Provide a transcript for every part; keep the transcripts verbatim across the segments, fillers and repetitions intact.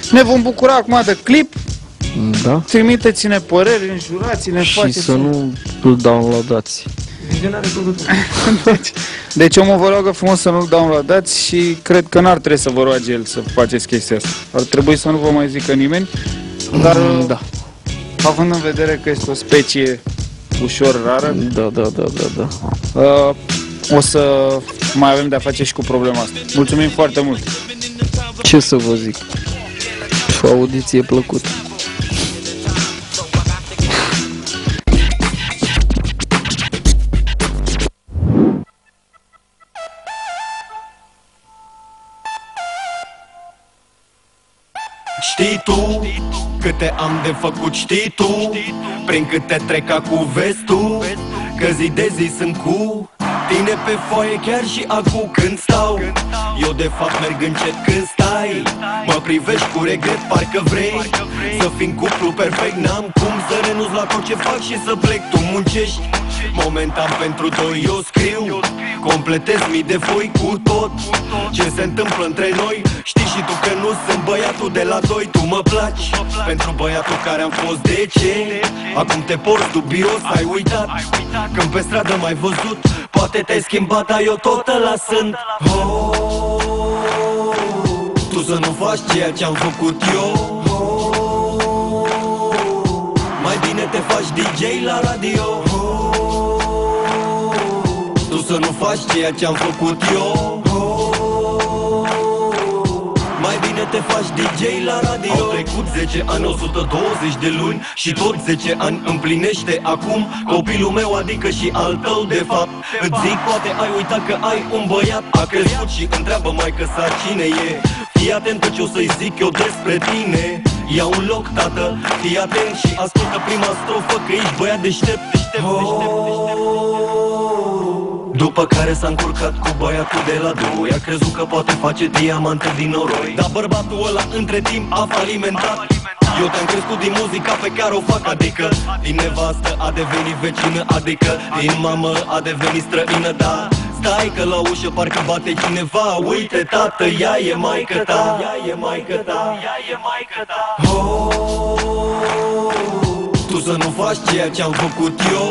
Ne vom bucura acum de clip. Da. Trimiteți-ne păreri, înjurați-ne, și să nu îl downloadați. Deci, deci omul vă roagă frumos să nu-l downloadați și cred că n-ar trebui să vă roage el să faceți chestia asta. Ar trebui să nu vă mai zică nimeni, dar da. Având în vedere că este o specie ușor rară, da, da, da, da, da. Uh, o să mai avem de-a face și cu problema asta. Mulțumim foarte mult! Ce să vă zic? O audiție plăcută. Știi tu câte am de făcut, știi tu prin câte trec cu vestul, că zi de zi sunt cu tine pe foaie chiar și acum când stau. Eu de fapt merg încet când stai, mă privești cu regret, parcă vrei să fim cuplu perfect. N-am cum să renunț la tot ce fac și să plec. Tu muncești momentan pentru doi, eu scriu, completez mii de foi cu tot ce se întâmplă între noi. Știi și tu că nu sunt băiatul de la doi. Tu mă placi pentru băiatul care am fost. De ce? Acum te porți dubios, ai uitat când pe stradă m-ai văzut. Poate te-ai schimbat, dar eu tot ăla sunt. Oh, tu să nu faci ceea ce-am făcut eu. Oh, mai bine te faci D J la radio. Oh, tu să nu faci ceea ce-am făcut eu. Mai bine te faci D J la radio. Au trecut zece ani, o sută douăzeci de luni și tot zece ani împlinește acum copilul meu, adică și al tău de fapt. Îți zic, poate ai uitat că ai un băiat. A crescut și întreabă maică sa cine e. Fii atent că ce o să-i zic eu despre tine. Ia un loc, tată, fii atent și ascultă prima strofă, că ești băiat deștept, deștept, deștept, deștept. După care s-a încurcat cu băiatul de la doi. A crezut că poate face diamante din noroi, dar bărbatul ăla între timp a falimentat. Eu te-am crescut din muzica pe care o fac, adică din nevastă a devenit vecină, adică din mamă a devenit străină, da. Stai că la ușă parcă bate cineva. Uite tată, ea e maică ta, ea e maică ta, ea e maică ta. Oh, tu să nu faci ceea ce-am făcut eu.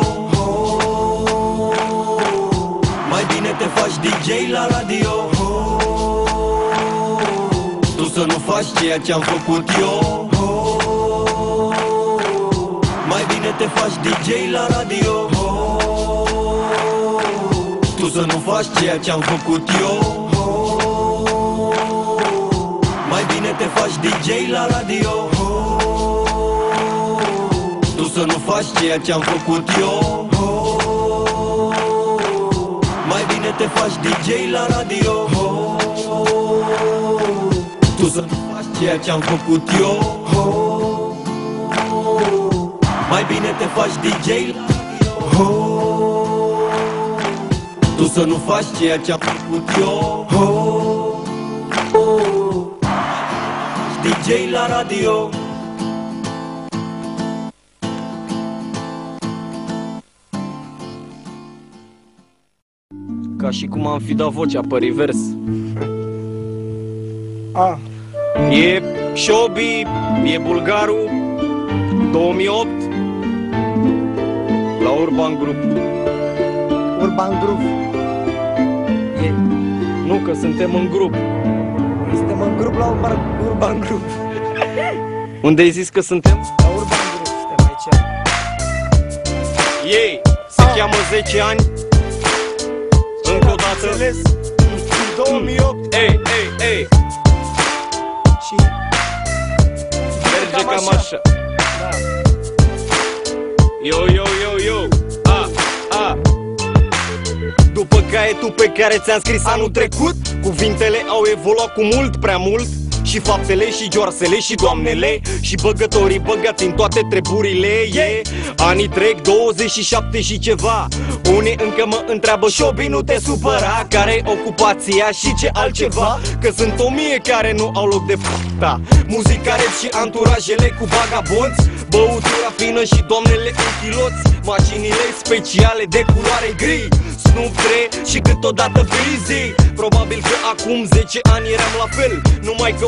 Mai bine te faci D J la radio. Oh, tu să nu faci ceea ce-am făcut eu. Oh, mai bine te faci D J la radio. Oh, tu să nu faci ceea ce-am făcut eu. Oh, mai bine te faci D J la radio. Oh, tu să nu faci ceea ce-am făcut eu. Mai bine te faci D J la radio. Oh, tu să nu faci ceea ce-am făcut eu. Oh, mai bine te faci D J la radio. Oh, tu să nu faci ceea ce-am făcut eu. Oh, D J la radio. Ca și cum am fi dat vocea pe revers. A. E Shobi, e bulgarul, două mii opt, la Urban Group. Urban Group. E. Nu, că suntem în grup. Suntem în grup la Urban, Urban Group. Unde ai zis că suntem? La Urban Group, suntem aici. Ei, se A. cheamă zece ani. Încă o dată. două mii opt. Ei, ei, ei. Și merge cam așa. Da. Yo, yo, yo, yo. A, a. După caietul pe care ți-am scris anul trecut, cuvintele au evoluat cu mult prea mult. Și faptele și joarsele și doamnele și băgătorii băgați în toate treburile. Yeah. Anii trec, douăzeci și șapte și ceva. Unii încă mă întreabă: Shobi, nu te supăra, care-i ocupația și ce altceva? Că sunt o mie care nu au loc de f***ta. Muzica rap și anturajele cu vagabonți, băutura fină și doamnele în chiloți, mașinile speciale de culoare gri, Snoop Dre și câteodată Breezy. Probabil că acum zece ani eram la fel, numai că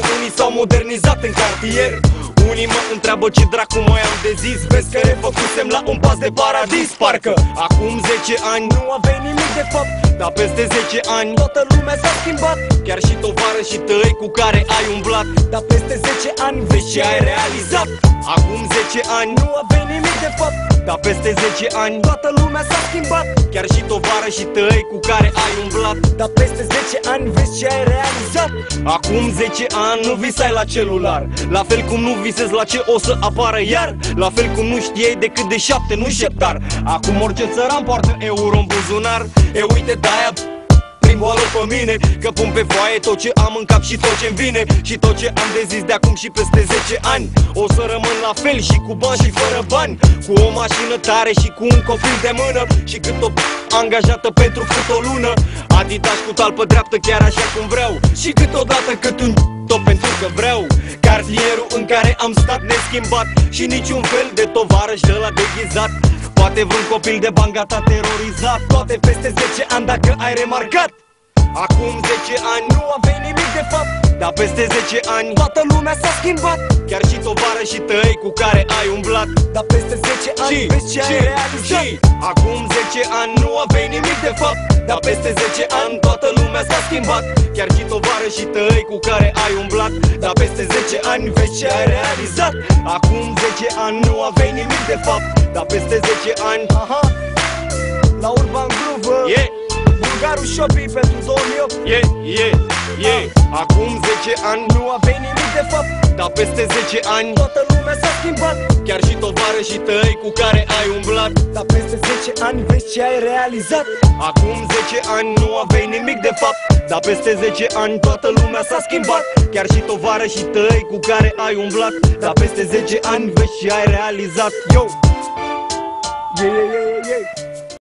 unii s-au modernizat în cartier. Unii mă întreabă ce dracu mai am de zis. Vezi că refăcusem la un pas de paradis. Parcă acum zece ani Nu aveai nimic de fapt, dar peste zece ani toată lumea s-a schimbat. chiar și tovară și tăi cu care ai umblat. Dar peste zece ani Vezi ce ai realizat. Acum zece ani nu aveai nimic de fapt, dar peste zece ani toată lumea s-a schimbat. chiar și tovară și tăi cu care ai umblat. Dar peste zece ani vezi ce ai realizat. Acum zece ani nu visai la celular, la fel cum nu visezi la ce o să apară iar, la fel cum nu știai decât de șapte, nu șeptar. Acum orice țăran poartă euro în buzunar. E uite de-aia plimbă-l pe mine, că pun pe foaie tot ce am în cap și tot ce-mi vine. Și tot ce am de zis de acum și peste zece ani o să rămân la fel, și cu bani și fără bani, cu o mașină tare și cu un copil de mână, și cât o p- angajată pentru cât o lună, Adidas cu talpă dreaptă chiar așa cum vreau, și câteodată cât un tot pentru că vreau. Cartierul în care am stat neschimbat, și niciun fel de tovarăș de la deghizat. Poate vreun copil de bani gata terorizat. Toate peste zece ani dacă ai remarcat. Acum zece ani Nu aveai nimic de fapt, dar peste zece ani toată lumea s-a schimbat. chiar și tovarășii tăi cu care ai umblat. Dar peste zece ani Și, vezi ce și, ai realizat. și acum zece ani nu aveai nimic de fapt, dar peste zece ani toată lumea s-a schimbat. Chiar și tovarășii tăi cu care ai umblat. Dar peste zece ani vezi ce ai realizat. Acum zece ani nu aveai nimic de fapt, dar peste zece ani Aha, la Urban Groove, yeah, Bulgarul Shopping pentru două mii opt. yeah, yeah, yeah. Acum zece ani Nu aveai nimic de fapt, dar peste zece ani toată lumea s-a schimbat. chiar și tovarășii tăi cu care ai umblat. Dar peste zece ani vezi ce ai realizat. Acum zece ani nu aveai nimic de fapt, dar peste zece ani toată lumea s-a schimbat. Chiar și tovarășii tăi cu care ai umblat. Dar peste zece ani vezi ce ai realizat. Yo! Yeah, yeah, yeah.